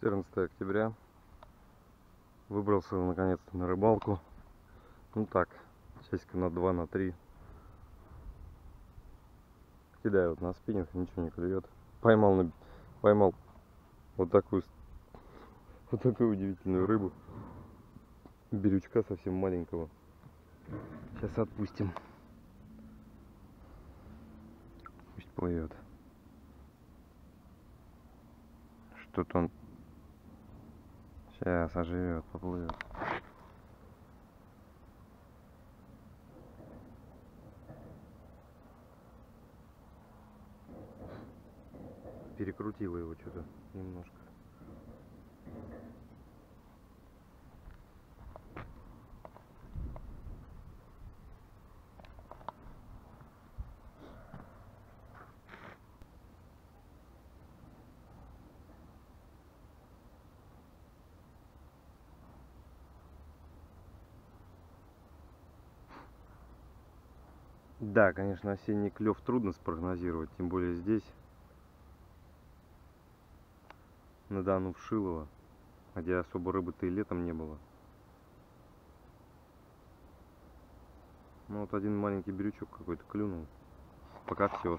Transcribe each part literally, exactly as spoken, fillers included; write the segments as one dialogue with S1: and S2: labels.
S1: четырнадцатое октября. Выбрался наконец-то на рыбалку. Ну так, часика на два, на три. Кидаю вот на спиннинг, ничего не клюет. Поймал, на... поймал вот такую, вот такую удивительную рыбу. Бирючка совсем маленького. Сейчас отпустим. Пусть плывет. Что-то он сейчас оживет, поплывет. Перекрутила его что-то немножко. Да, конечно, осенний клев трудно спрогнозировать, тем более здесь, на Дону в Шилово, где особо рыбы-то и летом не было. Ну вот один маленький брючок какой-то клюнул. Пока все.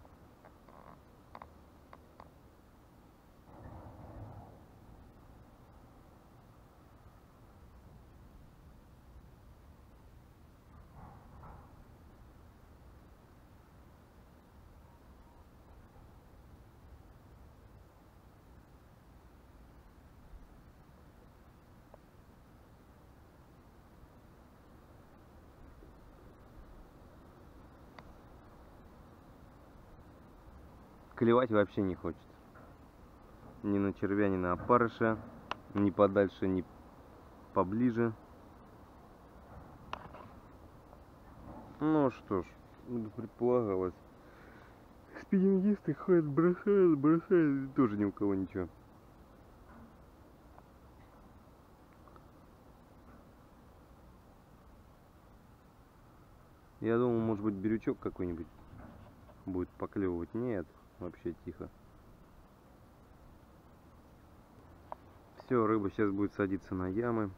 S1: Клевать вообще не хочет. Ни на червя, ни на опарыша. Ни подальше, ни поближе. Ну что ж, предполагалось. Спиннингисты ходят, бросают, бросают. Тоже ни у кого ничего. Я думал, может быть, бирючок какой-нибудь будет поклевывать. Нет, вообще тихо. Все, рыба сейчас будет садиться на ямы.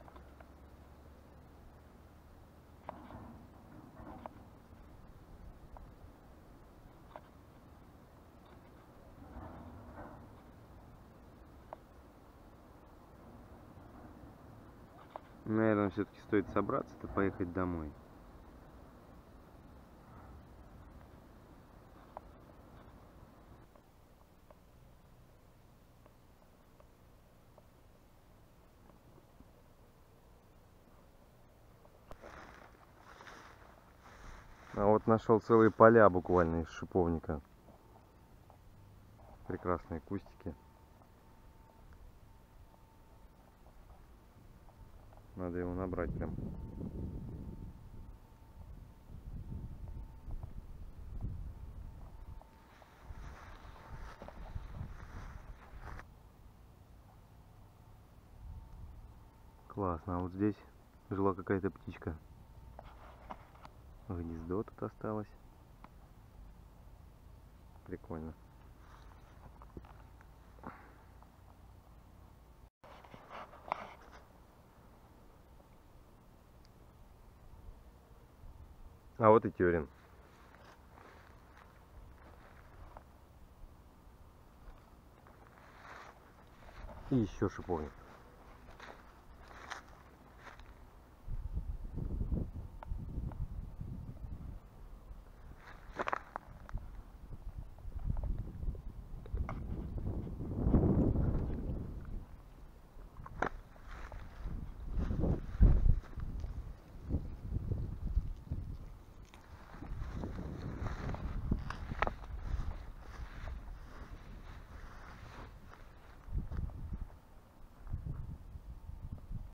S1: Наверное, все-таки стоит собраться-то, поехать домой. А вот нашел целые поля буквально из шиповника. Прекрасные кустики. Надо его набрать прям. Классно. А вот здесь жила какая-то птичка. Гнездо тут осталось. Прикольно. А вот и тёрин. И еще шиповник.